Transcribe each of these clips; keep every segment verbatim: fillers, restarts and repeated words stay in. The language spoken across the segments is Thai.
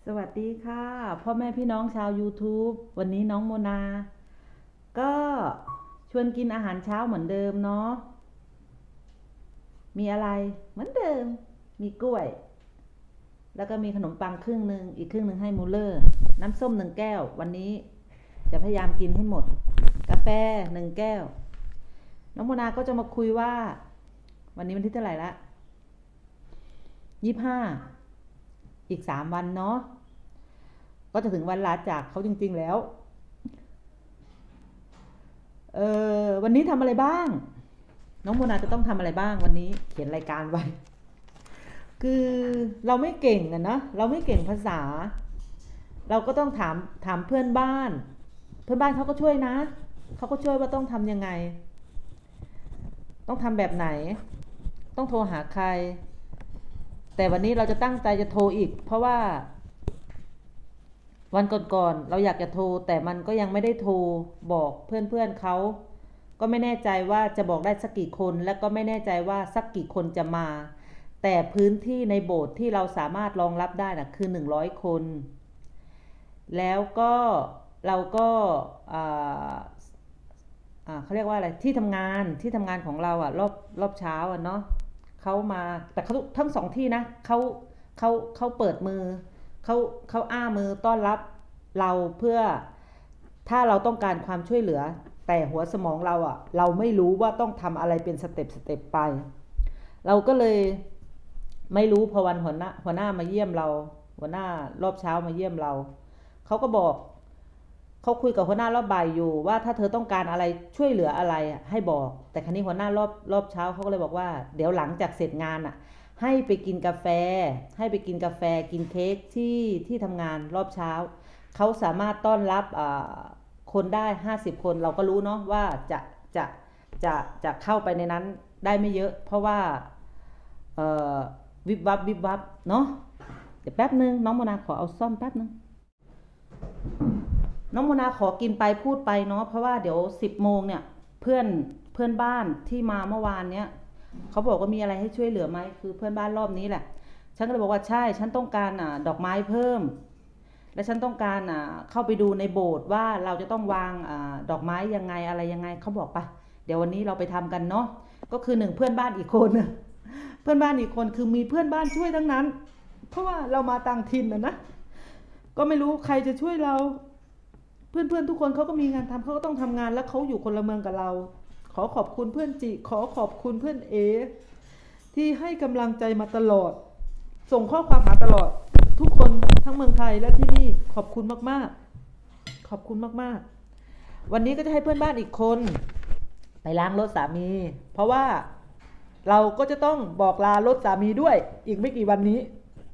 สวัสดีค่ะพ่อแม่พี่น้องชาว ยูทูบ วันนี้น้องโมนา ก็ชวนกินอาหารเช้าเหมือนเดิมเนาะมีอะไรเหมือนเดิมมีกล้วยแล้วก็มีขนมปังครึ่งหนึ่งอีกครึ่งหนึ่งให้มูเลอร์น้ำส้มหนึ่งแก้ววันนี้จะพยายามกินให้หมดกาแฟหนึ่งแก้วน้องโมนาก็จะมาคุยว่าวันนี้วันที่เท่าไหร่ละยี่สิบห้าอีกสามวันเนาะก็จะถึงวันลาจากเขาจริงๆแล้วเออวันนี้ทำอะไรบ้างน้องโมนาจะต้องทำอะไรบ้างวันนี้เขียนรายการไว้คือเราไม่เก่งอะนะเราไม่เก่งภาษาเราก็ต้องถามถามเพื่อนบ้านเพื่อนบ้านเขาก็ช่วยนะเขาก็ช่วยว่าต้องทำยังไงต้องทำแบบไหนต้องโทรหาใครแต่วันนี้เราจะตั้งใจจะโทรอีกเพราะว่าวันก่อนๆเราอยากจะโทรแต่มันก็ยังไม่ได้โทรบอกเพื่อนๆเขาก็ไม่แน่ใจว่าจะบอกได้สักกี่คนและก็ไม่แน่ใจว่าสักกี่คนจะมาแต่พื้นที่ในโบสถ์ที่เราสามารถรองรับได้นะคือหนึ่งร้อยคนแล้วก็เราก็เขาเรียกว่าอะไรที่ทำงานที่ทำงานของเราอ่ะรอบรอบเช้าอ่ะเนาะเขามาแต่เขาทั้งสองที่นะเขาเขาเขาเปิดมือเขาเขาอ้ามือต้อนรับเราเพื่อถ้าเราต้องการความช่วยเหลือแต่หัวสมองเราอ่ะเราไม่รู้ว่าต้องทำอะไรเป็นสเต็ปสเต็ปไปเราก็เลยไม่รู้พอวันหัวหน้าหัวหน้ามาเยี่ยมเราหัวหน้ารอบเช้ามาเยี่ยมเราเขาก็บอกเขาคุยกับหัวหน้ารอบบ่ายอยู่ว่าถ้าเธอต้องการอะไรช่วยเหลืออะไรให้บอกแต่ครั้นี้หัวหน้ารอบรอบเช้าเขาก็เลยบอกว่าเดี๋ยวหลังจากเสร็จงานอ่ะให้ไปกินกาแฟให้ไปกินกาแฟกินเค้กที่ที่ทำงานรอบเช้าเขาสามารถต้อนรับคนได้ห้าสิบคนเราก็รู้เนาะว่าจะจะจะจะเข้าไปในนั้นได้ไม่เยอะเพราะว่าวิบวับวิบวับเนาะเดี๋ยวแป๊บนึงน้องโมนาขอเอาซ่อมแป๊บนึงน้องโมนาขอกินไปพูดไปเนาะเพราะว่าเดี๋ยวสิบโมงเนี่ยเพื่อนเพื่อนบ้านที่มาเมื่อวานเนี้ยเขาบอกว่ามีอะไรให้ช่วยเหลือไหมคือเพื่อนบ้านรอบนี้แหละฉันก็เลยบอกว่าใช่ฉันต้องการอ่ะดอกไม้เพิ่มและฉันต้องการอ่ะเข้าไปดูในโบสถ์ว่าเราจะต้องวางอ่าดอกไม้ยังไงอะไรยังไงเขาบอกปะเดี๋ยววันนี้เราไปทำกันเนาะก็คือหนึ่งเพื่อนบ้านอีกคนเพื่อนบ้านอีกคนคือมีเพื่อนบ้านช่วยทั้งนั้นเพราะว่าเรามาต่างถิ่นนะนะก็ไม่รู้ใครจะช่วยเราเพื่อนๆทุกคนเขาก็มีงานทำเขาก็ต้องทำงานแล้วเขาอยู่คนละเมืองกับเราขอขอบคุณเพื่อนจิขอขอบคุณเพื่อนเอที่ให้กำลังใจมาตลอดส่งข้อความหาตลอดทุกคนทั้งเมืองไทยและที่นี่ขอบคุณมากๆขอบคุณมากๆวันนี้ก็จะให้เพื่อนบ้านอีกคนไปล้างรถสามีเพราะว่าเราก็จะต้องบอกลารถสามีด้วยอีกไม่กี่วันนี้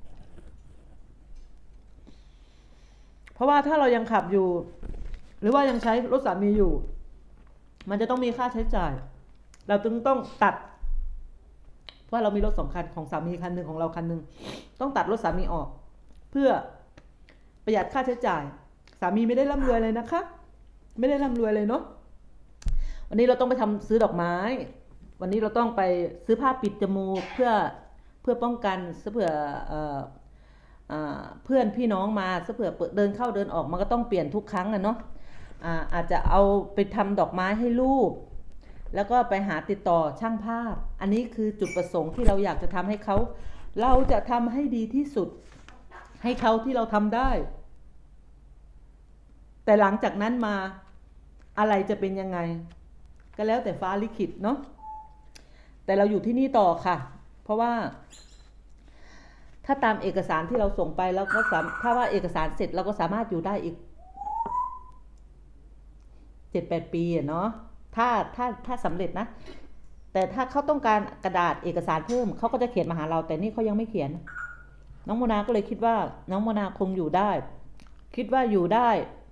เพราะว่าถ้าเรายังขับอยู่หรือว่ายังใช้รถสามีอยู่มันจะต้องมีค่าใช้จ่ายเราจึงต้องตัดเพราะเรามีรถสองคันของสามีคันหนึ่งของเราคันหนึ่งต้องตัดรถสามีออกเพื่อประหยัดค่าใช้จ่ายสามีไม่ได้ร่ำรวยเลยนะคะไม่ได้ร่ำรวยเลยเนาะวันนี้เราต้องไปทำซื้อดอกไม้วันนี้เราต้องไปซื้อผ้าปิดจมูกเพื่อเพื่อป้องกันเพื่อเอ่อเพื่อนพี่น้องมาเผื่อเดินเข้าเดินออกมันก็ต้องเปลี่ยนทุกครั้งนะเนาะอาจจะเอาไปทำดอกไม้ให้ลูกแล้วก็ไปหาติดต่อช่างภาพอันนี้คือจุดประสงค์ที่เราอยากจะทำให้เขาเราจะทำให้ดีที่สุดให้เขาที่เราทำได้แต่หลังจากนั้นมาอะไรจะเป็นยังไงก็แล้วแต่ฟ้าลิขิตเนาะแต่เราอยู่ที่นี่ต่อค่ะเพราะว่าถ้าตามเอกสารที่เราส่งไปแล้วก็ถ้าว่าเอกสารเสร็จเราก็สามารถอยู่ได้อีกเจ็ดแปดปีเนาะถ้าถ้าถ้าสำเร็จนะแต่ถ้าเขาต้องการกระดาษเอกสารเพิ่มเขาก็จะเขียนมาหาเราแต่นี่เขายังไม่เขียนน้องโมนาก็เลยคิดว่าน้องโมนาคงอยู่ได้คิดว่าอยู่ได้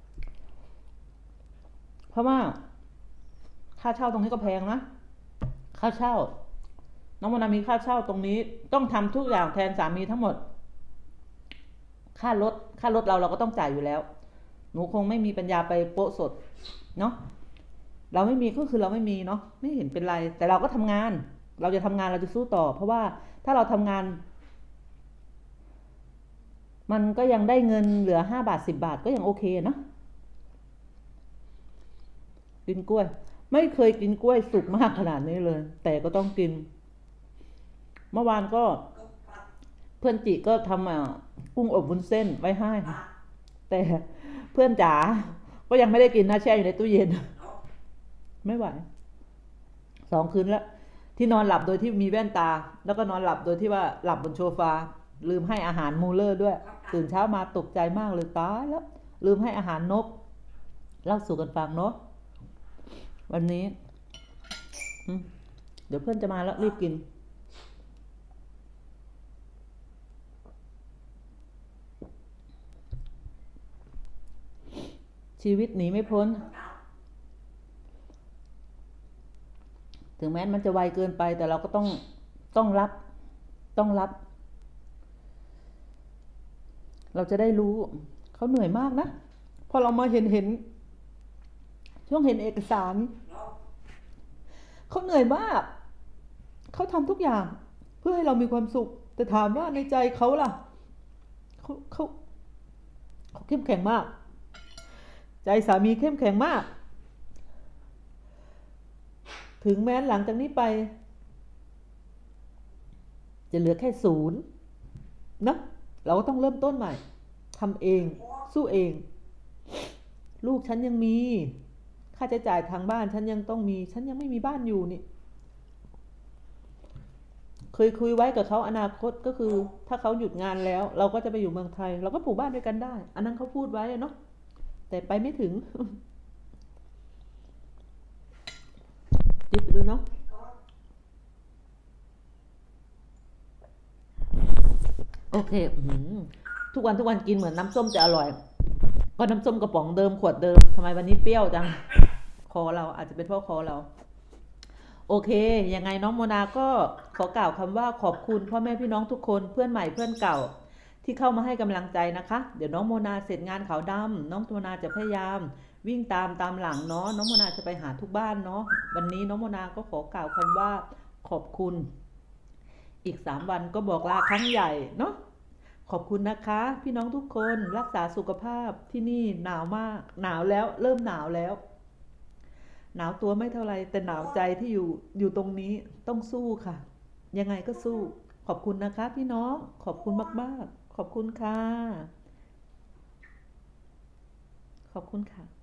เพราะว่าค่าเช่าตรงนี้ก็แพงนะค่าเช่าน้องโมนามีค่าเช่าตรงนี้ต้องทำทุกอย่างแทนสามีทั้งหมดค่ารถค่ารถเราเราก็ต้องจ่ายอยู่แล้วหนูคงไม่มีปัญญาไปโปะสดเนาะเราไม่มีก็คือเราไม่มีเนาะไม่เห็นเป็นไรแต่เราก็ทำงานเราจะทำงานเราจะสู้ต่อเพราะว่าถ้าเราทำงานมันก็ยังได้เงินเหลือห้าบาทสิบบาทก็ยังโอเคนะกินกล้วยไม่เคยกินกล้วยสุกมากขนาดนี้เลยแต่ก็ต้องกินเมื่อวานก็เพื่อนจิก็ทำอ่ะกุ้งอบวุ้นเส้นไว้ให้แต่เพื่อนจ๋าก็ยังไม่ได้กินนะแช่อยู่ในตู้เย็นไม่ไหวสองคืนแล้วที่นอนหลับโดยที่มีแว่นตาแล้วก็นอนหลับโดยที่ว่าหลับบนโซฟาลืมให้อาหารมูเลอร์ด้วยตื่นเช้ามาตกใจมากเลยตายแล้วลืมให้อาหารนกเล่าสู่กันฟังเนาะวันนี้เดี๋ยวเพื่อนจะมาแล้วรีบกินชีวิตหนีไม่พ้นถึงแม้มันจะไวเกินไปแต่เราก็ต้องต้องรับต้องรับเราจะได้รู้เขาเหนื่อยมากนะพอเรามาเห็นเห็นช่วงเห็นเอกสารเขาเหนื่อยมากเขาทำทุกอย่างเพื่อให้เรามีความสุขแต่ถามว่าในใจเขาล่ะเขาเขาเขาเข้มแข็งมากใจสามีเข้มแข็งมากถึงแม้หลังจากนี้ไปจะเหลือแค่ศูนย์นะเราก็ต้องเริ่มต้นใหม่ทำเองสู้เองลูกฉันยังมีค่าใช้จ่ายทางบ้านฉันยังต้องมีฉันยังไม่มีบ้านอยู่นี่เคยคุยไว้กับเขาอนาคตก็คือถ้าเขาหยุดงานแล้วเราก็จะไปอยู่เมืองไทยเราก็ปลูกบ้านด้วยกันได้อันนั้นเขาพูดไว้เนาะแต่ไปไม่ถึงจิบดูเนาะโอเคทุกวันทุกวันกินเหมือนน้ำส้มจะอร่อยก็น้ำส้มกระป๋องเดิมขวดเดิมทำไมวันนี้เปรี้ยวจังคอเราอาจจะเป็นเพราะคอเราโอเคยังไงน้องโมนาก็ขอกล่าวคำว่าขอบคุณพ่อแม่พี่น้องทุกคนเพื่อนใหม่เพื่อนเก่าที่เข้ามาให้กำลังใจนะคะเดี๋ยวน้องโมนาเสร็จงานขาวดำน้องโมนาจะพยายามวิ่งตามตามหลังเนาะน้องโมนาจะไปหาทุกบ้านเนาะวันนี้น้องโมนาก็ขอกล่าวคำว่าขอบคุณอีกสามวันก็บอกลาครั้งใหญ่เนาะขอบคุณนะคะพี่น้องทุกคนรักษาสุขภาพที่นี่หนาวมากหนาวแล้วเริ่มหนาวแล้วหนาวตัวไม่เท่าไรแต่หนาวใจที่อยู่อยู่ตรงนี้ต้องสู้ค่ะยังไงก็สู้ขอบคุณนะคะพี่น้องขอบคุณมากๆขอบคุณค่ะขอบคุณค่ะ